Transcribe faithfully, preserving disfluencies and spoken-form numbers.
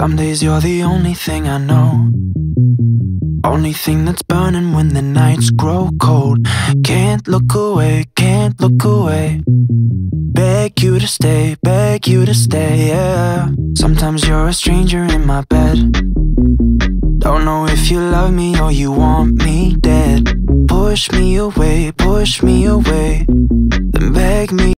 Some days you're the only thing I know, only thing that's burning when the nights grow cold. Can't look away, can't look away. Beg you to stay, beg you to stay, yeah. Sometimes you're a stranger in my bed. Don't know if you love me or you want me dead. Push me away, push me away, then beg me